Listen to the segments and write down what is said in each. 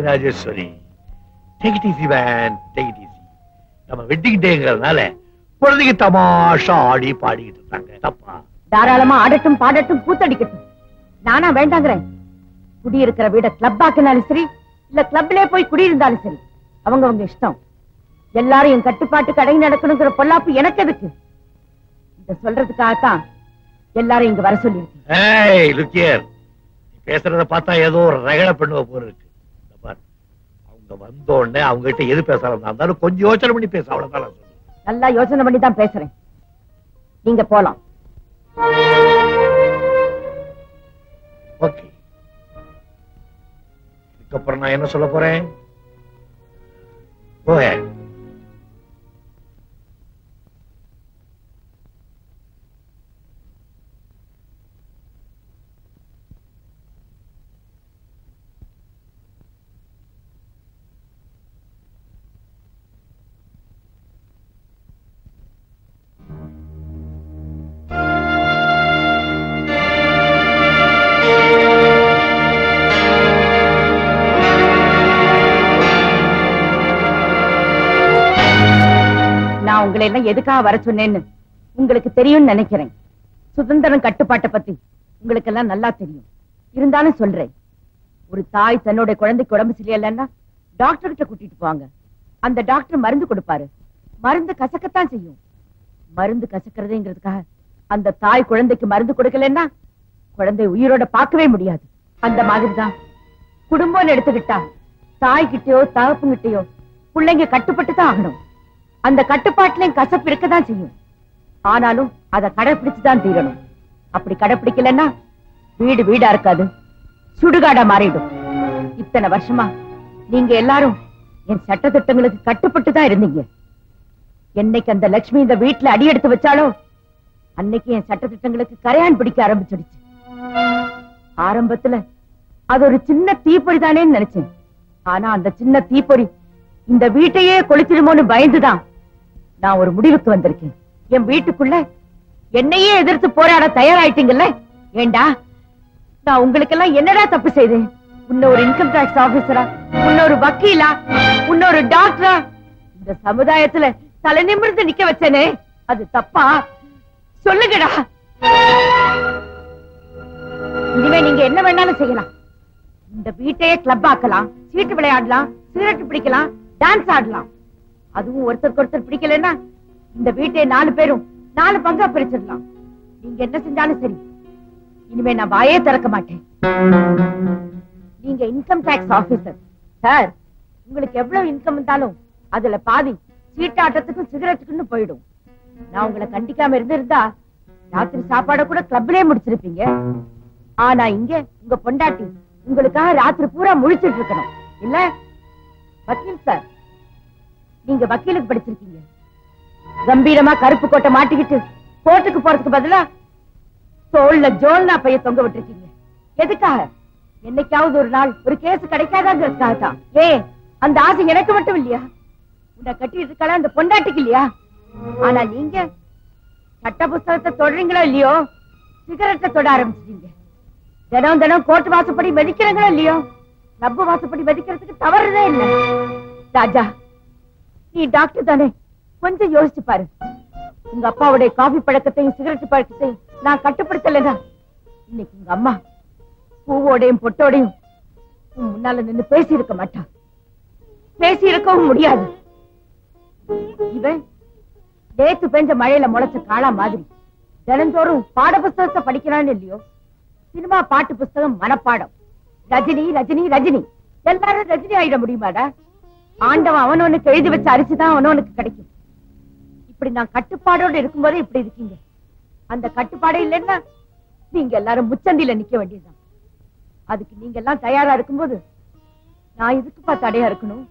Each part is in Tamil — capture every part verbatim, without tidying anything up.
Rajeshwari. Take it easy, man. Take it easy. நம்ம வெட்டிங் டேங்கிறதுனால குழந்தைக்கு தமாஷா ஆடி பாடிக்கிட்டு இருக்காங்க. தப்பா? தாராளமா ஆடட்டும், பாடட்டும், கூத்தடிக்கட்டும். நானா வேண்டாங்கிறேன். குடியிருக்கிற வீட கிளப் ஆக்கினாலும் சரி, இல்ல கிளப்லயே போய் குடியிருந்தாலும் சரி, அவங்க அவங்க இஷ்டம். எல்லாரும் என் கட்டுப்பாட்டு கடை நடக்கணுங்கிற பொல்லாப்பு எனக்கு எதுக்கு? இத சொல்றதுக்காகத்தான் எல்லாரும் இங்க வர சொல்லி இருக்கு. ஏய் லுக்கியர், நீ பேசுறத பார்த்தா ஏதோ ஒரு ரகல பண்ணுவ போல இருக்கு. அவங்க வந்த உடனே அவங்க கிட்ட எது பேசலாம் இருந்தாலும் கொஞ்சம் யோசனை பண்ணி பேச, அவ்வளவுதான். நல்லா யோசனை பண்ணி தான் பேசுறேன். நீங்க போலாம். ஓகே, இதுக்கப்புறம் நான் என்ன சொல்ல போறேன்? Go ahead. உங்களை எல்லாம் எதுக்காக வர சொன்னேன்னு உங்களுக்கு தெரியும்னு நினைக்கிறேன். சுதந்திரம் கட்டுப்பாட்டை பத்தி உங்களுக்கு எல்லாம் நல்லா தெரியும். இருந்தாலும் சொல்றேன், ஒரு தாய் தன்னோட குழந்தைக்கு உடம்பு சரியில்லைன்னா டாக்டர் கிட்ட கூட்டிட்டு போவாங்க. அந்த டாக்டர் மருந்து கொடுப்பாரு. மருந்து கசக்கத்தான் செய்யும். மருந்து கசக்கிறதுங்கிறதுக்காக அந்த தாய் குழந்தைக்கு மருந்து கொடுக்கலன்னா குழந்தை உயிரோட பார்க்கவே முடியாது. அந்த மாதிரிதான் குடும்பம் எடுத்துக்கிட்டா தாய்கிட்டயோ தகப்புங்கிட்டயோ பிள்ளைங்க கட்டுப்பட்டு தான் ஆகணும். அந்த கட்டுப்பாட்டுலயும் கசப்பு இருக்கதான் செய்யும். ஆனாலும் அதை கடைபிடிச்சுதான் தீரணும். அப்படி கடைபிடிக்கலன்னா வீடு வீடா இருக்காது, சுடுகாடா மாறிடும். இத்தனை வருஷமா நீங்க எல்லாரும் என் சட்ட திட்டங்களுக்கு கட்டுப்பட்டு தான் இருந்தீங்க. என்னைக்கு அந்த லட்சுமி இந்த வீட்டுல அடி எடுத்து வச்சாலோ அன்னைக்கு என் சட்ட திட்டங்களுக்கு கரையான் பிடிக்க ஆரம்பிச்சிடுச்சு. ஆரம்பத்துல அது ஒரு சின்ன தீப்பொறி தானேன்னு நினைச்சேன். ஆனா அந்த சின்ன தீப்பொறி இந்த வீட்டையே கொளுத்திடுமோன்னு பயந்துதான் நான் ஒரு முடிவுக்கு வந்திருக்கேன். என் வீட்டுக்குள்ள என்னையே எதிர்த்து போராட தயாராயிட்டீங்கல்ல? ஏண்டா, நான் உங்களுக்கு எல்லாம் என்னடா தப்பு செய்தேன்? இன்னொரு இன்கம் டாக்ஸ் ஆபீசரா, இன்னொரு வக்கீலா, இன்னொரு டாக்டரா இந்த சமுதாயத்துல தலை நிமிர்ந்து நிக்க வச்சேனே, அது தப்பா? சொல்லுங்கடா. இனிமே நீங்க என்ன வேணாலும் செய்யலாம். இந்த வீட்டையே கிளப் ஆக்கலாம், சீட்டு விளையாடலாம், சிகரெட் பிடிக்கலாம், டான்ஸ் ஆடலாம். அதுவும் ஒருத்தருக்கு ஒருத்தர் பிடிக்கலன்னா இந்த வீட்டை நாலு பேரும் நாலு பங்கா பிரிச்சிடலாம். நீங்க என்ன செஞ்சாலும் சரி, இனிமே நான் வாயே திறக்க மாட்டேன். நீங்க இன்கம் டாக்ஸ் ஆபீசர் சார். உங்களுக்கு எவ்வளவு இன்கம் இருந்தாலும் அதுல பாதி சீட்டாட்டத்துக்கும் சிகரெட்டுக்குன்னு போயிடும். நான் உங்களை கண்டிக்காம இருந்திருந்தா ராத்திரி சாப்பாட கூட கிளப்லயே முடிச்சிருப்பீங்க. ஆனா இங்க உங்க பொண்டாட்டி உங்களுக்காக ராத்திரி பூரா முழிச்சிட்டு இருக்கணும் இல்ல? வக்கீல் சார், நீங்க வக்கீலுக்கு படிச்சிருக்கீங்க. கம்பீரமா கருப்பு கோட்டை மாட்டிக்கிட்டு கோர்ட்டுக்கு போறதுக்கு பதிலா தோல்ல ஜோல்னா பைய தொங்க விட்டுருக்கீங்க. எதுக்காக? என்னைக்காவது ஒரு நாள் ஒரு கேஸ் கிடைக்காதாங்கிறதுக்காக தான். ஏ, அந்த ஆசை எனக்கு மட்டும் இல்லையா? உன்னை கட்டிட்டு இருக்காள அந்த பொண்டாட்டிக்கு இல்லையா? ஆனா நீங்க சட்ட புஸ்தகத்தை தொடறீங்களோ இல்லையோ, சிகரெட்டை தொட ஆரம்பிச்சிட்டீங்க. தினம் தினம் கோர்ட்டு வாசப்படி மதிக்கிறீங்களோ இல்லையோ, கிளப் வாசப்படி மதிக்கிறதுக்கு தவறுதே இல்லை. ராஜா, நீ டாக்டர் தானே, கொஞ்சம் யோசிச்சு பாரு. உங்க அப்பாவுடைய காபி பழக்கத்தையும் சிகரெட் பழக்கத்தையும் நான் கட்டுப்படுத்தலைன்னா இன்னைக்கு உங்க அம்மா பூவோடையும் பொட்டோடையும் முன்னால நின்று பேசி இருக்க மாட்டா. பேசி இருக்கவும் முடியாது. இவன் நேத்து பெஞ்ச மழையில முளைச்ச காளா மாதிரி தினந்தோறும் பாட புஸ்தகத்தை படிக்கிறான்னு இல்லையோ, சினிமா பாட்டு புஸ்தகம் மனப்பாடம். ரஜினி ரஜினி ரஜினி, எல்லாரும் ரஜினி ஆயிட முடியுமாடா? ஆண்டவன் அவனவனுக்கு எழுதி வச்ச அரிசிதான் அவனவனுக்கு கிடைக்கும். இப்படி நான் கட்டுப்பாடோடு இருக்கும்போது இப்படி இருக்கீங்க. அந்த கட்டுப்பாடே இல்லைன்னா நீங்க எல்லாரும் முச்சந்தில நிக்க வேண்டியதுதான். அதுக்கு நீங்க எல்லாம் தயாரா இருக்கும்போது நான் இதுக்குப்பா தடையா இருக்கணும்?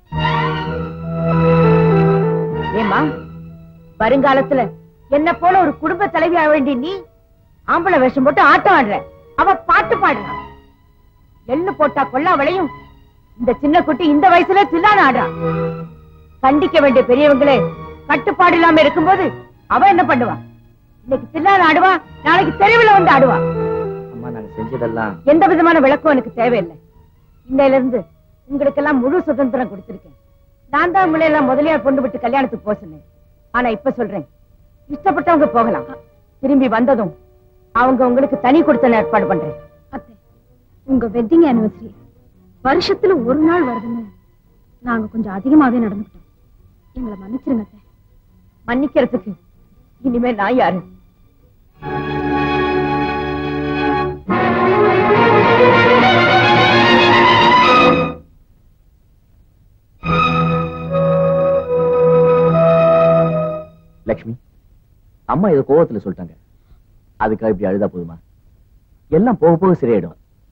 ஏமா, வருங்காலத்துல என்ன போல ஒரு குடும்ப தலைவி ஆக வேண்டிய நீ ஆம்பளை வேஷம் போட்டு ஆட்டம் ஆடுற, அவ பாட்டு பாடுறான். எள்ளு போட்டா கொல்லா விளையும், இந்த சின்ன குட்டி இந்த வயசுல தில்லான ஆடுறான். கண்டிக்க வேண்டிய பெரியவங்களே கட்டுப்பாடு இல்லாம இருக்கும்போது அவ என்ன பண்ணுவா? இன்னைக்கு தில்லான ஆடுவா, நாளைக்கு தெருவில் வந்து ஆடுவா. அம்மா, நாங்க செஞ்சதெல்லாம் எந்த விதமான விளக்கம் எனக்கு தேவையில்லை. இன்னையில இருந்து உங்களுக்கு எல்லாம் முழு சுதந்திரம் கொடுத்திருக்கேன். நான் தான் உங்களை எல்லாம் முதலியார் பொண்ணு விட்டு கல்யாணத்துக்கு போக சொன்னேன். ஆனா இப்ப சொல்றேன், இஷ்டப்பட்டவங்க போகலாம். திரும்பி வந்ததும் அவங்க உங்களுக்கு தனி கொடுத்த ஏற்பாடு பண்றேன். அத்தை, உங்க வெட்டிங் ஆனிவர்சரி வருஷத்துல ஒரு நாள் வருதுன்னு நாங்க கொஞ்சம் அதிகமாவே நடந்துக்கிட்டோம். எங்களை மன்னிச்சிருங்க அத்தை. மன்னிக்கிறதுக்கு இனிமே நான் யாரு? லட்சுமி, அம்மா ஏதோ கோவத்துல சொல்லிட்டாங்க, அதுக்காக இப்படி அழுதா போதுமா? எல்லாம் போக போக சரியாயிடும்.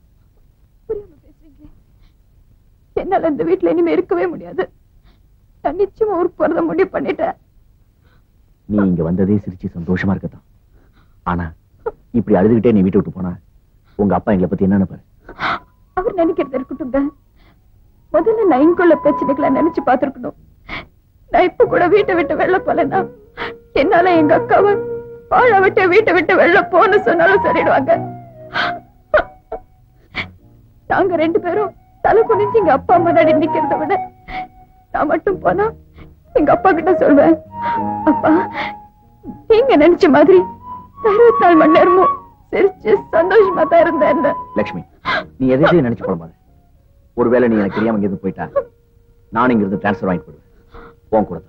என்னால இந்த வீட்டுல இனிமே இருக்கவே முடியாது. நான் நிச்சயமா ஊருக்கு போறத முடிவு பண்ணிட்டேன். நீ இங்க வந்ததே சிரிச்சு சந்தோஷமா இருக்கத்தான். ஆனா இப்படி அழுதுகிட்டே நீ வீட்டை விட்டு போனா உங்க அப்பா எங்களை பத்தி என்ன நினைப்பாரு? அவர் நினைக்கிறது இருக்கட்டுங்க. முதல்ல நான் இங்குள்ள பிரச்சனைகளை நினைச்சு பார்த்திருக்கணும். நான் இப்ப கூட வீட்டை விட்டு வெளில போலன்னா என்னால எங்க அக்காவை வாழ விட்டு வீட்டை விட்டு வெளில போன்னு சொன்னாலும் சொல்லிடுவாங்க. நாங்க ரெண்டு பேரும் தலை குனிஞ்சு எங்க அப்பா முன்னாடி நிக்கிறத விட நான் மட்டும் போனா எங்க அப்பா கிட்ட சொல்வேன், அப்பா நீங்க நினைச்ச மாதிரி இருபத்தி நாலு மணி நேரமும் சிரிச்சு சந்தோஷமா தான் இருந்தேன். லட்சுமி, நீ எதையும் நினைச்சு போட மாதிரி. ஒருவேளை நீ எனக்கு தெரியாம இங்கிருந்து போயிட்டா நான் இங்க இருந்து டிரான்ஸ்பர் வாங்கி போடுவேன். போன் கூட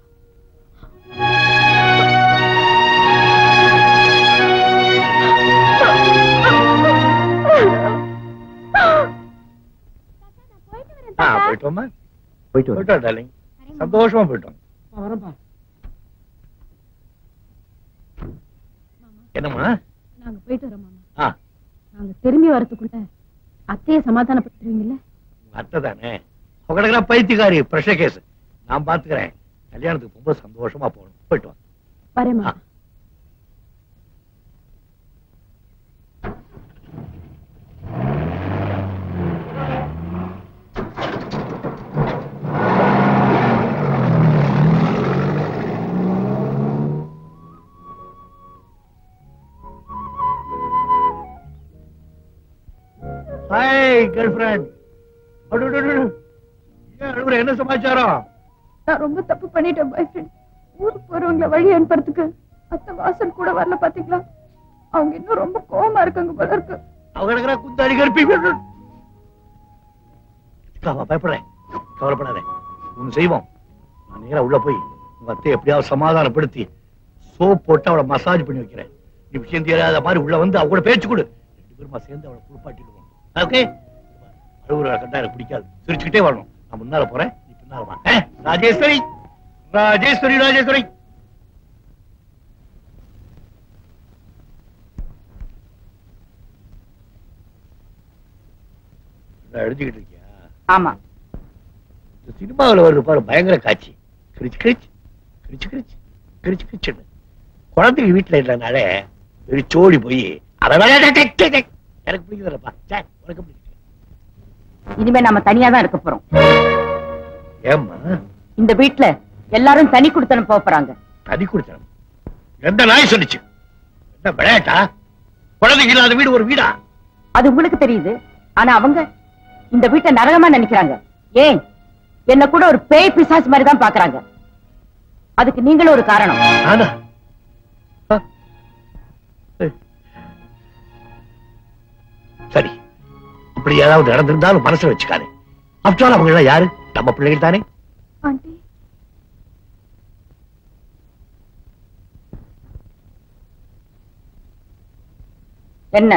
போயிட்டோமா? போயிட்டு போயிட்டோம் டார்லிங், சந்தோஷமா போயிட்டோம். என்னம்மா? நாங்க போயிட்டு வரோம் மாமா. நாங்க திரும்பி வரதுக்குள்ள அத்தையை சமாதானப்படுத்துவீங்கல்ல? அத்தை தானே உங்களுக்கா பைத்தியக்காரி, பிரஷர் கேஸ். நான் பாத்துக்கிறேன். கல்யாணத்துக்கு ரொம்ப சந்தோஷமா போகணும். போயிட்டு வாங்க. வரேம்மா. Hi girlfriend. என்ன சமாச்சாரம்? நான் ரொம்ப தப்பு பண்ணிட்டேன் பாய் ஃப்ரெண்ட். ஊருக்கு போறவங்களை வழி அனுப்புறதுக்கு அத்தை வாசல் கூட வரல பாத்தீங்களா? அவங்க இன்னும் ரொம்ப கோவமா இருக்காங்க போல இருக்கு. அவங்க குந்தாடி கருப்பி பயப்படுறேன். கவலைப்படாத, ஒண்ணு செய்வோம். நான் நேரா உள்ள போய் உங்க அத்தை எப்படியாவது சமாதானப்படுத்தி சோப் போட்டு அவளை மசாஜ் பண்ணி வைக்கிறேன். நீ விஷயம் தெரியாத மாதிரி உள்ள வந்து அவ கூட பேச்சு கொடு. ரெண்டு பேருமா சேர்ந்து அவளை குளிப்பாட்டிடுவோம். ஓகே? அழுகுற கண்டா எனக்கு பிடிக்காது. சிரிச்சுக்கிட்டே வரணும். நான் முன்னால போறேன், நீ பின்னால வா. ராஜேஸ்வரி, ராஜேஸ்வரி, ராஜேஸ்வரி. எழுதிக்கிட்டு இருக்கியா? ஆமா. சினிமாவில் வருது பாரு, பயங்கர காட்சி. கிரிச்சு கிரிச்சு கிரிச்சு கிரிச்சு கிரிச்சு கிரிச்சுன்னு குழந்தைங்க வீட்டுல இல்லைனாலே வெறிச்சோடி போய் எனக்கு பிடிக்கிறப்பா. உனக்கு பிடிக்க இனிமே நாம தனியா தான் இருக்க போறோம். ஏம்மா? இந்த வீட்டுல எல்லாரும் தனி குடுத்தனம் போறாங்க. தனி குடுத்தனம்? எந்த நாய் சொல்லிச்சு? என்ன விளையாட்டா? குழந்தைங்க இல்லாத வீடு ஒரு வீடா? அது உங்களுக்கு தெரியுது. ஆனா அவங்க இந்த வீட்டை நரகமா நினைக்கிறாங்க. ஏன் என்ன கூட ஒரு பேய் பிசாசு மாதிரி தான் பாக்குறாங்க. அதுக்கு நீங்களும் ஒரு காரணம். ஆனா சரி, இப்படி ஏதாவது நடந்திருந்தாலும் மனசுல வச்சுக்காதே. ஆஃப்டர் ஆல் அவங்க எல்லாம் யாரு? நம்ம பிள்ளைகள் தானே. ஆண்டி, என்ன?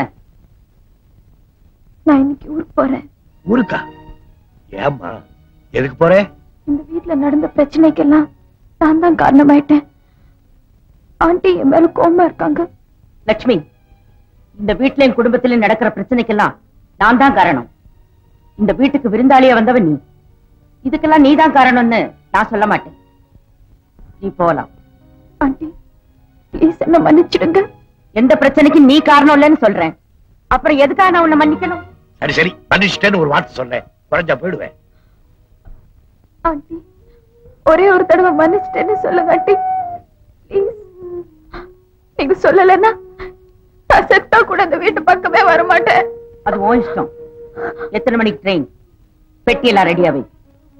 நான் இன்னைக்கு ஊருக்கு போறேன். ஊருக்கா? ஏம்மா, எதுக்கு போறேன்? இந்த வீட்டுல நடந்த பிரச்சனைக்கெல்லாம் நான் தான் காரணமாயிட்டேன். ஆண்டி என் மேல கோவமா இருக்காங்க. லட்சுமி, இந்த வீட்டிலையும் குடும்பத்திலையும் நடக்கிற பிரச்சனைக்கெல்லாம் நான் தான் காரணம். இந்த வீட்டுக்கு விருந்தாளியா வந்தவன் நீ. இதுக்கெல்லாம் நீ தான் காரணம்னு நான் சொல்ல மாட்டேன். நீ போலாம். ஆண்டி ப்ளீஸ் என்ன மன்னிச்சிடுங்க. எந்த பிரச்சனைக்கு நீ காரணம் இல்லைன்னு சொல்றேன். அப்புறம் எதுக்காக நான் உன்னை மன்னிக்கணும்? சரி சரி, மன்னிச்சிட்டேன்னு ஒரு வார்த்தை சொல்றேன், குறைஞ்சா போயிடுவேன். ஆண்டி ஒரே ஒரு தடவை மன்னிச்சிட்டேன்னு சொல்லுங்க ஆண்டி ப்ளீஸ். நீங்க சொல்லலன்னா நான் செத்தா கூட அந்த வீட்டு பக்கமே வர மாட்டேன். அது உன் இஷ்டம். எத்தனை மணிக்கு ட்ரெயின்? பெட்டியெல்லாம் ரெடியா வை.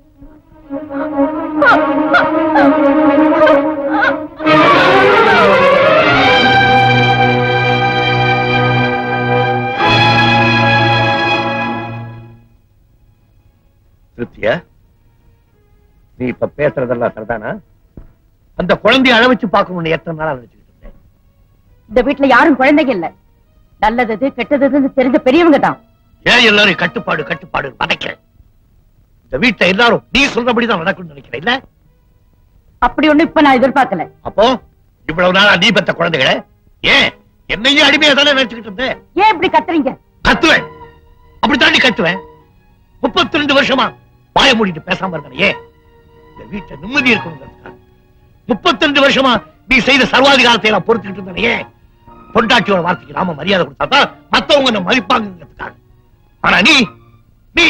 திருப்தியா, நீ இப்ப பேசுறதெல்லாம் சரிதானா? அந்த குழந்தைய அழ வச்சு பார்க்கணும்னு எத்தனை நாளா நினைச்சுக்கிட்டு இருந்தேன். இந்த வீட்டுல யாரும் குழந்தைங்க இல்ல. நல்லது கெட்டது தெரிஞ்ச பெரியவங்க தான். ஏன் எல்லாரும் கட்டுப்பாடு கட்டுப்பாடு வதைக்கிறேன்? இந்த வீட்டை எல்லாரும் நீ சொல்றபடிதான் நடக்கும்னு நினைக்கிறேன் இல்ல? அப்படி ஒண்ணு இப்ப நான் எதிர்பார்க்கல. அப்போ இவ்வளவு நாளா நீ பெத்த குழந்தைகளை ஏன் என்னையே அடிமையா தானே நினைச்சுக்கிட்டு இருந்தேன்? ஏன் இப்படி கத்துறீங்க? கத்துவேன், அப்படித்தாண்டி கத்துவேன். முப்பத்தி ரெண்டு வருஷமா வாய மூடிட்டு பேசாம இருந்தேன். ஏன்? இந்த வீட்டை நிம்மதி இருக்கணுங்கிறதுக்காக. முப்பத்தி ரெண்டு வருஷமா நீ செய்த சர்வாதிகாரத்தை எல்லாம் பொறுத்துக்கிட்டு இருந்தேன். ஏன்? பொண்டாட்டியோட வார்த்தைக்கு நாம மரியாதை கொடுத்தாதான் மத்தவங்க நம்ம மதிப்பாங்கிறதுக்காக. ஆனா நீ நீ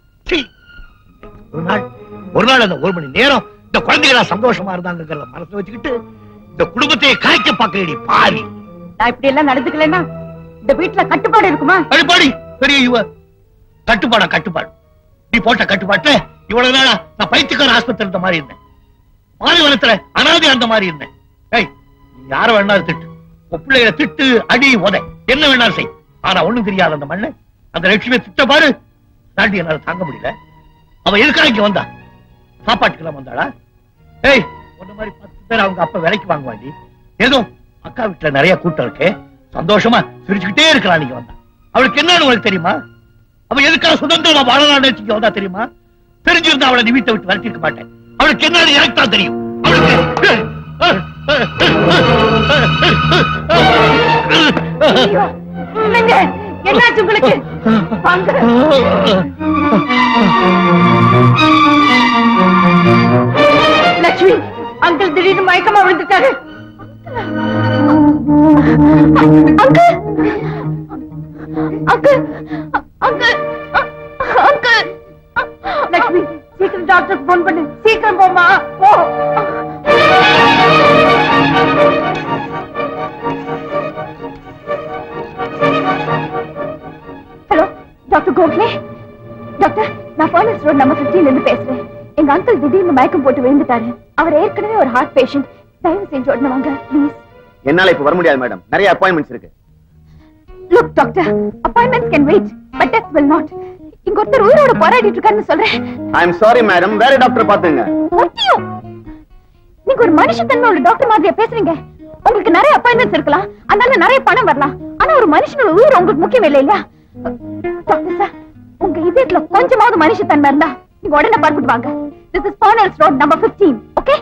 ஒரு நாள் ஒரு நாள் அந்த ஒரு மணி நேரம் இந்த குழந்தைகளா சந்தோஷமா இருந்தாங்கிறத மனசு வச்சுக்கிட்டு இந்த குடும்பத்தையே காய்க்க பார்க்கலடி பாரி. நான் இப்படி எல்லாம் நடந்துக்கலன்னா இந்த வீட்டுல கட்டுப்பாடு இருக்குமா? கட்டுப்பாடு பெரிய இவ கட்டுப்பாடா கட்டுப்பாடு. நீ போட்ட கட்டுப்பாட்டு இவ்வளவு நாளா நான் பைத்தியக்கார ஆஸ்பத்திரி இருந்த மாதிரி இருந்தேன். பாலைவனத்துல அனாதை அந்த மாதிரி இருந்தேன். ஏய், நீ யார வேணாலும் திட்டு, உன் பிள்ளைகளை திட்டு, அடி, உதை, என்ன வேணாலும் செய். ஆனா ஒண்ணும் தெரியாத அந்த மண்ணு அந்த லட்சுமியை திட்ட பாரு. தாண்டி என்னால தாங்க முடியல. அவ எதுக்காக இங்க வந்தா? சாப்பாட்டுக்கெல்லாம் வந்தாளா? ஏய், ஒன்ன மாதிரி பத்து பேர் அவங்க அப்ப விலைக்கு வாங்குவாண்டி. ஏதோ அக்கா வீட்டுல நிறைய கூட்டம் இருக்கு, சந்தோஷமா சிரிச்சுக்கிட்டே இருக்கலாம். நீங்க வந்தா அவளுக்கு என்னன்னு உங்களுக்கு தெரியுமா? அவ எதுக்காக சுதந்திரமா வாழலாம் நினைச்சு வந்தா தெரியுமா? தெரிஞ்சிருந்தா அவளை நீ வீட்டை விட்டு விரட்டிருக்க மாட்டேன். அவளுக்கு என்னன்னு எனக்கு தான் தெரியும். அவளுக்கு என்னாச்சு உங்களுக்கு? லட்சுமி, அங்கிள் திடீர்னு மயக்கமா விழுந்துட்டாரு. Uncle uncle uncle uncle Lakshmi, சீக்கிரம் டாக்டருக்கு போன் பண்ணு. சீக்கிரம் போமா, போ. Hello doctor Gokhale. டாக்டர், நான் பாலிஸ் ரோட் நம்பர் பதினைந்துல இருந்து பேசுறேன். எங்க அங்கிள் திடீர்னு மயக்கம் போட்டு விழுந்துட்டாரு. அவர் ஏற்கனவே ஒரு ஹார்ட் பேஷண்ட். தயவு செஞ்சு உடனே வாங்க ப்ளீஸ். என்னால இப்ப வர முடியாது மேடம், நிறைய அப்பாயின்மெண்ட்ஸ் இருக்கு. Look doctor, appointments can wait but death will not. இங்க ஒருத்தர் உயிரோட போராடிட்டு இருக்காருன்னு சொல்றேன். ஐ அம் சாரி மேடம், வேற டாக்டர் பாத்துங்க. ஒட்டியோ, நீங்க ஒரு மனுஷத்தன்மை உள்ள டாக்டர் மாதிரியா பேசுறீங்க. உங்களுக்கு நிறைய அப்பாயின்மெண்ட்ஸ் இருக்கலாம், அதனால நிறைய பணம் வரலாம். ஆனா ஒரு மனுஷனோட உயிர் உங்களுக்கு முக்கியம் இல்லை இல்லையா? டாக்டர் சார், உங்க இதயத்துல கொஞ்சமாவது மனுஷத்தன்மை இருந்தா நீங்க உடனே பார்த்துட்டு வாங்க. This is Parnell's Road number fifteen, okay?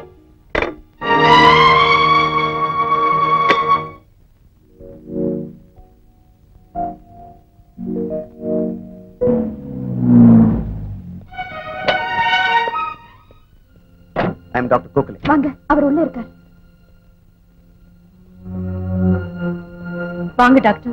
I am Doctor Kokale. வாங்க, அவர் உள்ள இருக்கார். வாங்க டாக்டர்.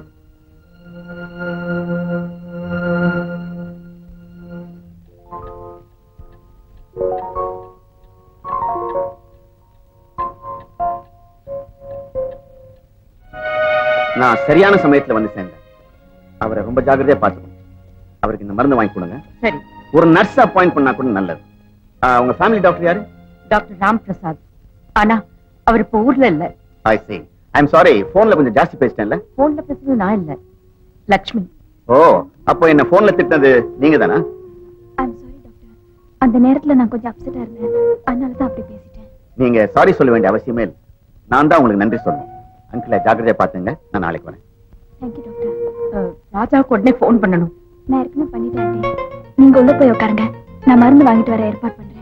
நான் சரியான சமயத்துல வந்து சேர்ந்தேன். அவரை ரொம்ப ஜாக்கிரதையா பார்த்துக்கணும். அவருக்கு இந்த மருந்து வாங்கி கொடுங்க. சரி. ஒரு நர்ஸ் அப்பாயிண்ட் பண்ணா கூட நல்லது. உங்க ஃபேமிலி டாக்டர் யாரு? டாக்டர் ராம் பிரசாத். ஆனா அவர் இப்ப ஊர்ல இல்ல. I see. I'm sorry, போன்ல கொஞ்சம் ஜாஸ்தி பேசிட்டேன்ல. போன்ல பேசுறது நான் இல்ல, லக்ஷ்மி. ஓ, அப்போ என்ன போன்ல திட்டினது நீங்க தானா? I'm sorry டாக்டர், அந்த நேரத்துல நான் கொஞ்சம் அப்செட்டா இருந்தேன், அதனால தான் அப்படி பேசிட்டேன். நீங்க சாரி சொல்ல வேண்டிய அவசியமே இல்லை. நான் தான் உங்களுக்கு நன்றி சொல்லணும். அங்கிளை ஜாக்கிரதையா பாத்துங்க, நான் நாளைக்கு வரேன். Thank you doctor. ராஜாவுக்கு உடனே போன் பண்ணணும். நான் ஏற்கனவே பண்ணிட்டேன். நீங்க உள்ள போய் உட்காருங்க, நான் மருந்து வாங்கிட்டு வர ஏற்பாடு பண்றேன்.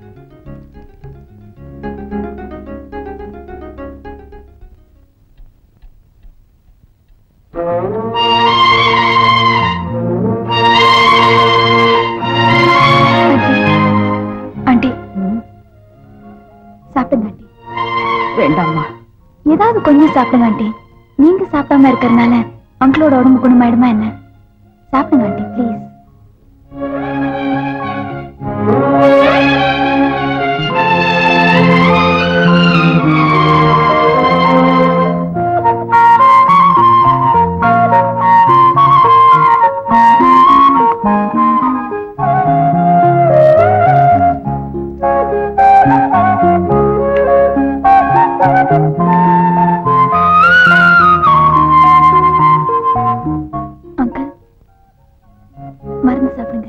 ஆண்டி, சாப்பிடுங்க ஆண்டி. வேண்டாம்மா, ஏதாவது கொஞ்சம் சாப்பிடுங்க ஆண்டி. நீங்க சாப்பிடாம இருக்கறனால அங்கிளோட உடம்பு குணமாயிடுமா என்ன? சாப்பிடுங்க ஆண்டி ப்ளீஸ். மருந்து சாப்பிடுங்க.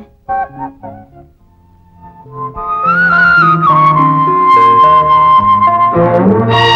Thank you.